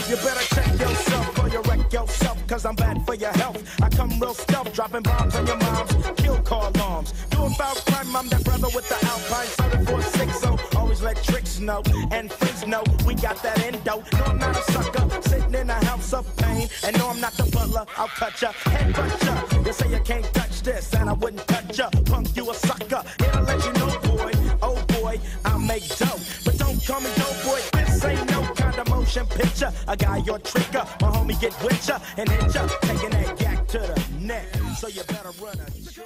You better check yourself or you wreck yourself, cause I'm bad for your health. I come real stealth, dropping bombs on your moms, kill car alarms. Do about crime, I'm that brother with the Alpine 7460. Always let tricks know, and freaks know we got that endo. No, I'm not a sucker, sitting in a house of pain. And no, I'm not the butler, I'll cut ya, headbutt ya. You say you can't touch this, and I wouldn't touch ya. Punk, you a sucker, here to let you know, boy. Oh boy, I'll make dough, but don't call me dope boy. This ain't no kind of motion picture. A guy your trigger, my homie get with ya and hit ya, taking that yak to the neck. So you better run a